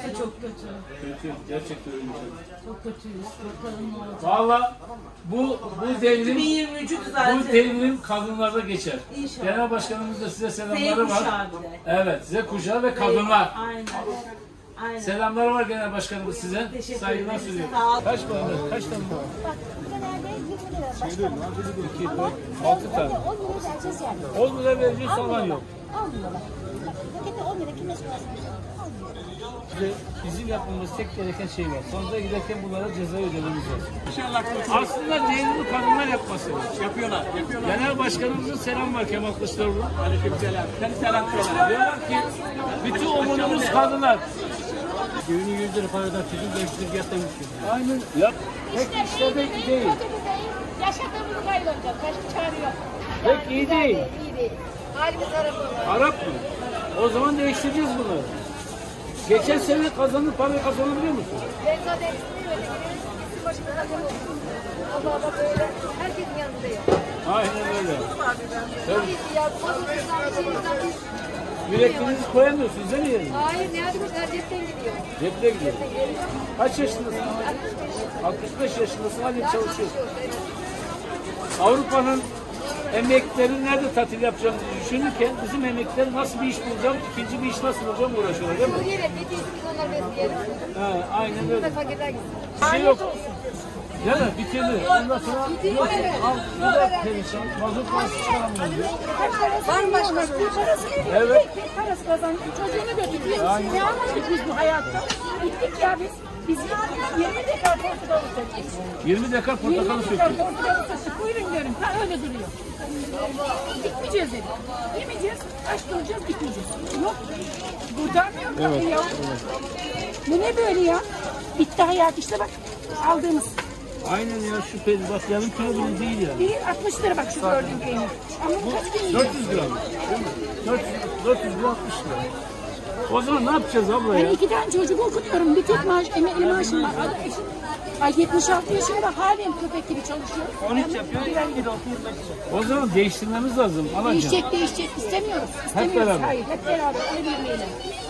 Giderse çok kötü. Kötü, gerçekten öyle. Çok kötüyüz. Bakalım ne olacak. Valla bu devrim 2023'ü düzeltelim. bu devrim kadınlarda geçer. İnşallah. Genel başkanımız da size Z selamları var. kuşağı bir de. Evet, Z kuşağı ve kadınlar. Aynen. Aynen. Selamları var genel başkanımız size. Teşekkür Saygılar ederim. sunuyorum. Sağ olun. Kaç tane? Kaç tane var? Bak genelde 20 lira başkanım. 2, 4, 6 tane. 10 lira vereceğiz yani. 10 lira vereceğiz falan yok. Almıyorlar. Paketi 10 lira kime sorarsanız almıyorlar. Size bizim yapmamız tek gereken şey var. Sonunda giderken bunlara ceza ödememiz lazım. İnşallah Aslında devrimi kadınlar yapması lazım. yapıyorlar. Genel başkanımızın selam var Kemal Kılıçdaroğlu. Aleykümselam. Seni selam söyle. Diyorlar ki bütün umudumuz kadınlar. Düğünü 100 lira paradan çocuk değiştirip yatlamış. Aynen. Yap. Pek işte değil. Yaşadığımızı kaybolacağız. Başka çare yok. Pek iyi değil. İyi değil. Halimiz araba. Arap mı? O zaman değiştireceğiz bunları. Geçen sene kazanıp parayı kazanabiliyor musun? Ben zaten istemiyorum. Bizim başımıza hakem olsun. Allah'a böyle herkesin yanındayım. Aynen öyle. Biz ya bozulmuşlar bir şeyizden biz. Yüreklerinizi koyamıyorsunuz değil mi yerine? Hayır ne yapmışlar cepten gidiyor. Cepte gidiyor. Kaç yaşındasın? 65 yaşındasın. Hadi çalışıyorsun. Avrupa'nın emeklileri nerede tatil yapacağını düşünürken bizim emekliler nasıl bir iş bulacağım, ikinci bir iş nasıl bulacağım uğraşıyorlar değil mi? Suriye'yle dediğimiz onlar besleyelim. Aynen öyle. Fakirler gitsin. Bir şey yok. Değil mi? Bitirdi. Ondan sonra al, bu da perişan. Mazot parası çıkaramıyor diyor. Var mı başka? Bir parası yok. Evet. Bir parası kazandık. Çocuğunu götürdük. Ne yapmadık biz bu hayatta? Gittik ya biz. Biz 20 dekar portakal sattık. 20 dekar portakalı 20 dekar söktü. portakal sattık. Buyurun görün. Ha öyle duruyor. Gitmeyeceğiz dedik. Yemeyeceğiz. Aç duracağız, gitmeyeceğiz. Yok. Kurtarmıyor mu ya? Bu ne böyle ya? Bitti hayat işte bak. Aldığımız. Aynen ya şu peynir bak yarım kilo bile değil ya. Bir 60 lira bak şu gördüğün peynir. Ama bu kaç gün 400 gram. Değil mi? 400 gram 60 lira. O zaman ne yapacağız abla Ben ya? 2 tane çocuk okutuyorum. Bir tek maaş, emekli maaşım var. Ay 76 yaşında halen köpek gibi çalışıyor. 13 yapıyor. 26 O zaman değiştirmemiz lazım. Alacağım. Değişecek istemiyoruz. beraber. Hayır hep beraber. El birliğiyle.